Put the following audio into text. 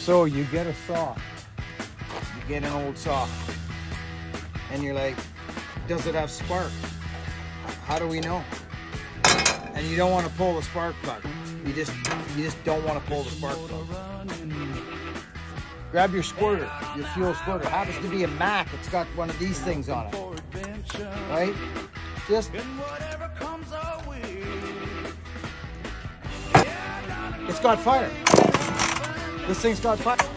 So you get a saw, you get an old saw, and you're like, does it have spark? How do we know? And you don't want to pull the spark plug. You just don't want to pull the spark plug. Grab your squirter, your fuel squirter. It happens to be a Mac. It's got one of these things on it, right? Just it's got fire. This thing's got fire.